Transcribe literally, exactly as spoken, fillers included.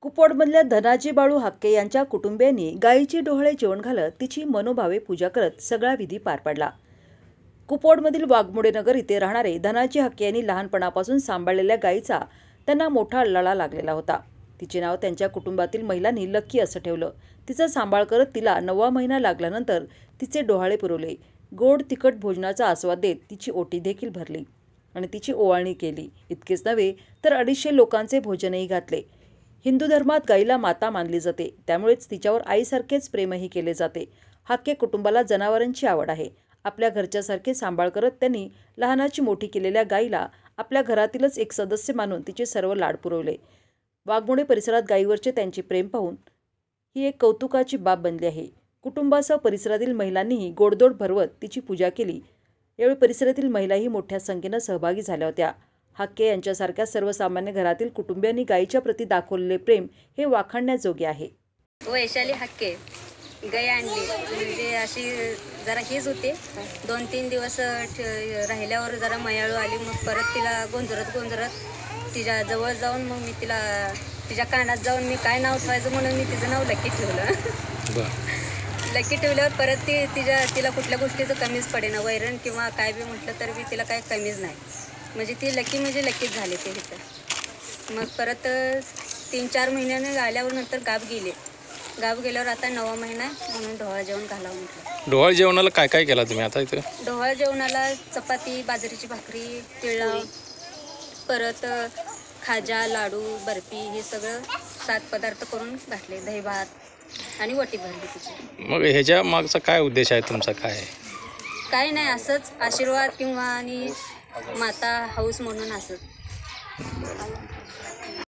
कुपवाडमधल्या धनाजी बाळू हाक्के यांच्या कुटुंबियांनी गायीची डोहाळे जेवण घालत तिची मनोभावे पूजा करत सगळा विधी पार पाडला। कुपवाडमधील वाघमोडे नगर इथे राहणारे धनाजी हाक्के यांनी लहानपणापासून सांभाळलेल्या गायीचा त्यांना मोठा लळा लागलेला होता। तिचे नाव त्यांच्या कुटुंबातील महिलांनी लक्की असं ठेवलं। तिचा सांभाळ करत तिला नववा महिना लागल्यानंतर तिचे डोहाळे पुरवले। गोड तिखट भोजनाचा आस्वाद देत तिची ओटी देखील भरली आणि तिची ओवाळणी केली। इतकेच नव्हे तर अडीचशे लोकांचे भोजनही घातले। हिंदू धर्मात गायीला माता मानली जाते, त्यामुळेच तिच्यावर आईसारखेच प्रेमही केले जाते। हाक्के कुटुंबाला जनावरांची आवड आहे। आपल्या घरच्यासारखे सांभाळ करत त्यांनी लहानाची मोठी केलेल्या गायीला आपल्या घरातीलच एक सदस्य मानून तिचे सर्व लाड पुरवले। वाघमोडे परिसरात गायीवरचे त्यांचे प्रेम पाहून ही एक कौतुकाची बाब बनली आहे। कुटुंबासह परिसरातील महिलांनीही गोडधोड भरवत तिची पूजा केली। यावेळी परिसरातील महिलाही मोठ्या संख्येने सहभागी झाल्या होत्या। हाक्के यांच्यासारख्या सर्वसामान्य घरातील कुटुंबियांनी गायीच्या प्रती दाखवलेले प्रेम हे वाखाणण्याजोगे आहे। वैशाली हाक्के गाय आणली म्हणजे अशी जरा हेच होते। दोन तीन दिवस राहिल्यावर जरा मयाळू आली। मग परत तिला गोंजरत गोंजरत तिच्या जवळ जाऊन मग मी तिला तिच्या कानात जाऊन मी काय नाव ठेवायचं म्हणून मी तिचं नाव लकी ठेवलं। लकी ठेवल्यावर परत ती तिच्या तिला कुठल्या गोष्टीचं कमीच पडेना। वैरण किंवा काय बी म्हटलं तर बी तिला काय कमीच नाही। म्हणजे ती लकी म्हणजे लकीच झाले ते इथं। मग परत तीन चार महिन्याने आल्यावर नंतर गाव गेले। गाव गेल्यावर आता नवा महिना म्हणून ढोहाळ जेवण घालावं म्हटलं। ढोहाळ जेवणाला काय काय केला तुम्ही आता इथं? ढोहाळ जेवणाला चपाती, बाजरीची भाकरी, तिळा, परत खाजा, लाडू, बर्फी हे सगळं सात पदार्थ करून घातले। दही भात आणि वटी भरली तिची। मग ह्याच्या मागचा काय उद्देश आहे तुमचा? काय आहे? काय नाही, असंच आशीर्वाद किंवा आणि माता हाऊस म्हणून असं।